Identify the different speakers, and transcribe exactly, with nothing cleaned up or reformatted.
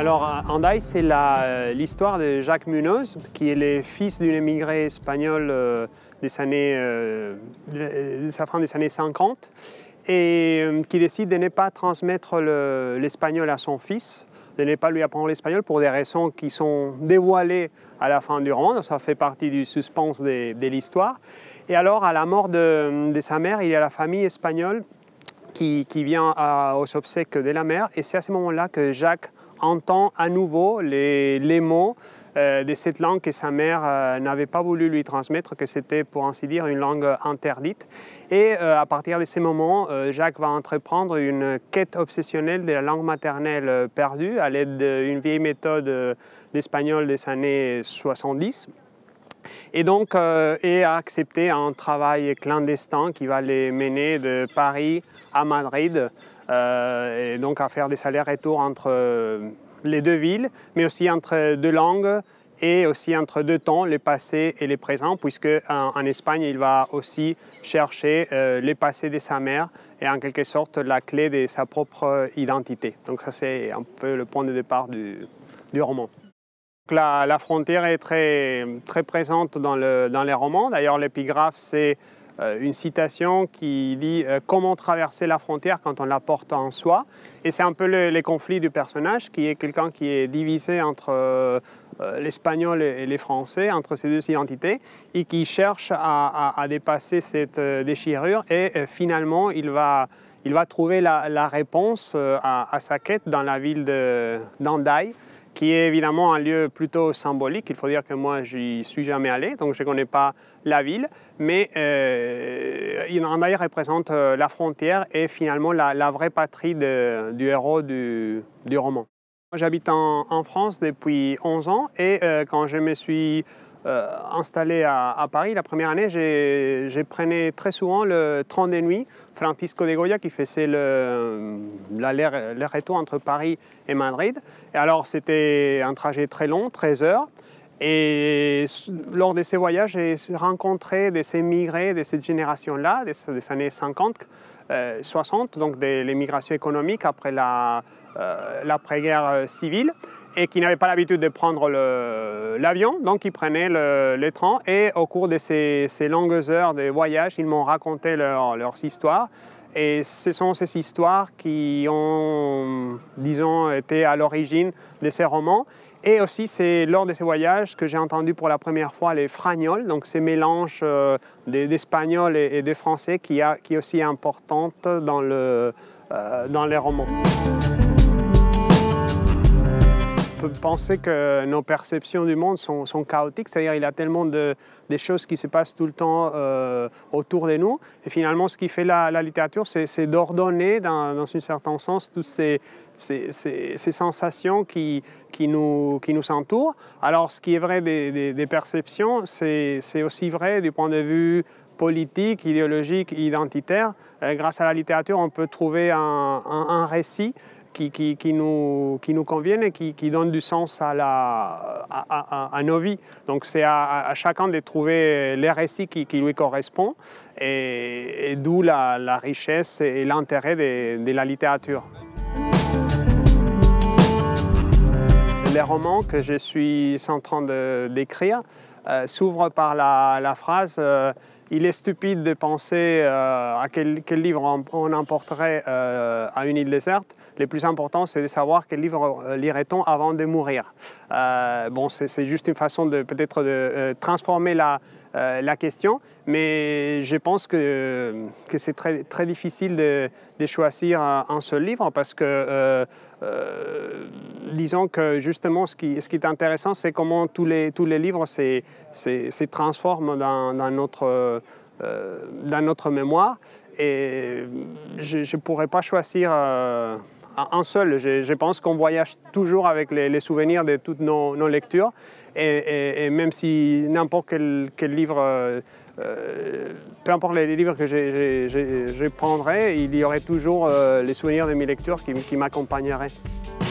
Speaker 1: Alors, Hendaye, c'est l'histoire de Jacques Munoz, qui est le fils d'une émigrée espagnole euh, des années, euh, de sa fin des années cinquante, et euh, qui décide de ne pas transmettre l'espagnol à son fils, de ne pas lui apprendre l'espagnol pour des raisons qui sont dévoilées à la fin du roman. Donc ça fait partie du suspense de, de l'histoire. Et alors, à la mort de, de sa mère, il y a la famille espagnole qui, qui vient à, aux obsèques de la mère. Et c'est à ce moment-là que Jacques entend à nouveau les, les mots euh, de cette langue que sa mère euh, n'avait pas voulu lui transmettre, que c'était pour ainsi dire une langue interdite. Et euh, à partir de ces moments, euh, Jacques va entreprendre une quête obsessionnelle de la langue maternelle euh, perdue à l'aide d'une vieille méthode euh, d'espagnol des années soixante-dix. Et donc, euh, et a accepté un travail clandestin qui va les mener de Paris à Madrid, euh, et donc à faire des allers-retours entre euh, les deux villes, mais aussi entre deux langues et aussi entre deux temps, le passé et le présent, puisque en, en Espagne, il va aussi chercher euh, le passé de sa mère et en quelque sorte la clé de sa propre identité. Donc ça, c'est un peu le point de départ du, du roman. La, la frontière est très, très présente dans, le, dans les romans. D'ailleurs, l'épigraphe, c'est euh, une citation qui dit euh, « Comment traverser la frontière quand on la porte en soi ?» Et c'est un peu le, le conflit du personnage, qui est quelqu'un qui est divisé entre euh, l'espagnol et les français, entre ces deux identités, et qui cherche à, à, à dépasser cette euh, déchirure. Et euh, finalement, il va, il va trouver la, la réponse euh, à, à sa quête dans la ville d'Hendaye, qui est évidemment un lieu plutôt symbolique. Il faut dire que moi, j'y suis jamais allé, donc je ne connais pas la ville, mais euh, Hendaye représente euh, la frontière et finalement la, la vraie patrie de, du héros du, du roman. J'habite en, en France depuis onze ans et euh, quand je me suis euh, installé à, à Paris la première année, je prenais très souvent le train de nuit Francisco de Goya qui faisait l'aller-retour entre Paris et Madrid. Et alors c'était un trajet très long, treize heures. Et lors de ces voyages, j'ai rencontré des émigrés de cette génération-là, des, des années cinquante, euh, soixante, donc de l'émigration économique après la, euh, l'après-guerre civile, et qui n'avaient pas l'habitude de prendre l'avion, donc ils prenaient le, le train. Et au cours de ces, ces longues heures de voyage, ils m'ont raconté leur, leurs histoires. Et ce sont ces histoires qui ont, disons, été à l'origine de ces romans. Et aussi, c'est lors de ces voyages que j'ai entendu pour la première fois les fragnols, donc ces mélanges euh, d'espagnol et, et de français qui, a, qui est aussi importante dans, le, euh, dans les romans. On peut penser que nos perceptions du monde sont, sont chaotiques, c'est-à-dire qu'il y a tellement de, de choses qui se passent tout le temps euh, autour de nous. Et finalement, ce qui fait la, la littérature, c'est d'ordonner dans, dans un certain sens toutes ces, ces, ces, ces sensations qui, qui, nous, qui nous entourent. Alors, ce qui est vrai des, des, des perceptions, c'est aussi vrai du point de vue politique, idéologique, identitaire. Euh, grâce à la littérature, on peut trouver un, un, un récit Qui, qui, qui, nous, qui nous conviennent et qui, qui donnent du sens à, la, à, à, à nos vies. Donc c'est à, à chacun de trouver les récits qui, qui lui correspondent et, et d'où la, la richesse et l'intérêt de, de la littérature. Les romans que je suis en train d'écrire euh, s'ouvrent par la, la phrase euh, il est stupide de penser euh, à quel, quel livre on, on emporterait euh, à une île déserte. Le plus important, c'est de savoir quel livre lirait-on avant de mourir. Euh, bon, c'est juste une façon de peut-être de euh, transformer la, euh, la question, mais je pense que, que c'est très, très difficile de, de choisir un, un seul livre parce que, euh, euh, disons que justement, ce qui, ce qui est intéressant, c'est comment tous les, tous les livres se, se, se transforment dans, dans, notre, euh, dans notre mémoire. Et je ne pourrais pas choisir euh, un seul. Je, je pense qu'on voyage toujours avec les, les souvenirs de toutes nos, nos lectures. Et, et, et même si n'importe quel, quel livre, euh, peu importe les livres que je, je, je, je prendrais, il y aurait toujours euh, les souvenirs de mes lectures qui, qui m'accompagneraient.